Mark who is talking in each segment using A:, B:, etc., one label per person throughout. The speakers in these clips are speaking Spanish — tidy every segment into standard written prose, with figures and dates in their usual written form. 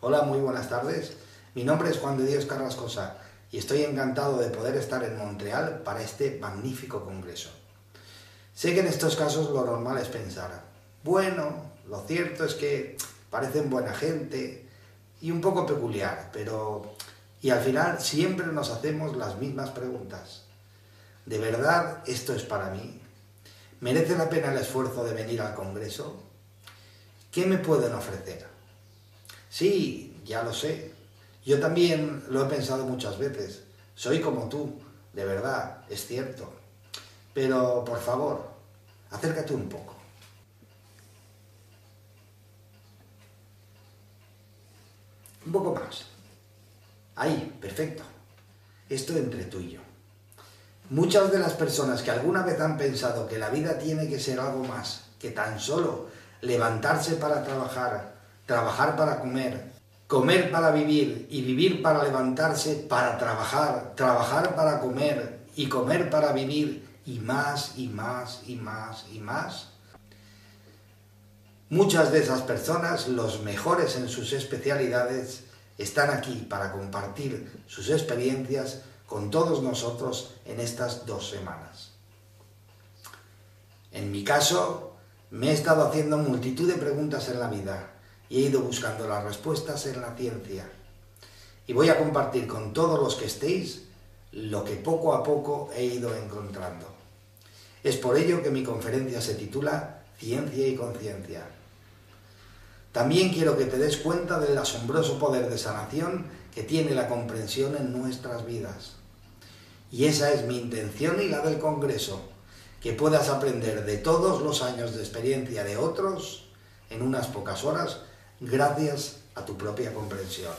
A: Hola, muy buenas tardes. Mi nombre es Juan de Dios Carrascosa y estoy encantado de poder estar en Montreal para este magnífico congreso. Sé que en estos casos lo normal es pensar, bueno, lo cierto es que parecen buena gente y un poco peculiar, y al final siempre nos hacemos las mismas preguntas. ¿De verdad esto es para mí? ¿Merece la pena el esfuerzo de venir al congreso? ¿Qué me pueden ofrecer? Sí, ya lo sé. Yo también lo he pensado muchas veces. Soy como tú, de verdad, es cierto. Pero, por favor, acércate un poco. Un poco más. Ahí, perfecto. Esto entre tú y yo. Muchas de las personas que alguna vez han pensado que la vida tiene que ser algo más que tan solo levantarse para trabajar, trabajar para comer, comer para vivir y vivir para levantarse para trabajar, trabajar para comer y comer para vivir y más y más y más y más. Muchas de esas personas, los mejores en sus especialidades, están aquí para compartir sus experiencias con todos nosotros en estas 2 semanas. En mi caso, me he estado haciendo multitud de preguntas en la vida y he ido buscando las respuestas en la ciencia. Y voy a compartir con todos los que estéis lo que poco a poco he ido encontrando. Es por ello que mi conferencia se titula Ciencia y Conciencia. También quiero que te des cuenta del asombroso poder de sanación que tiene la comprensión en nuestras vidas. Y esa es mi intención y la del Congreso, que puedas aprender de todos los años de experiencia de otros en unas pocas horas, gracias a tu propia comprensión.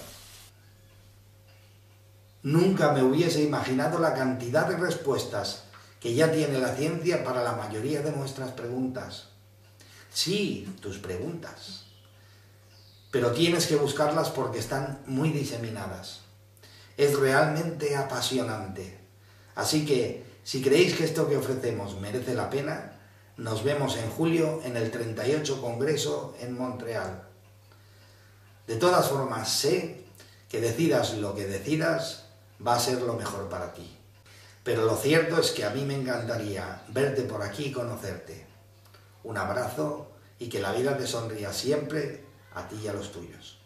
A: Nunca me hubiese imaginado la cantidad de respuestas que ya tiene la ciencia para la mayoría de nuestras preguntas. Sí, tus preguntas. Pero tienes que buscarlas porque están muy diseminadas. Es realmente apasionante. Así que, si creéis que esto que ofrecemos merece la pena, nos vemos en julio en el 38 Congreso en Montreal. De todas formas, sé que decidas lo que decidas, va a ser lo mejor para ti. Pero lo cierto es que a mí me encantaría verte por aquí y conocerte. Un abrazo y que la vida te sonría siempre a ti y a los tuyos.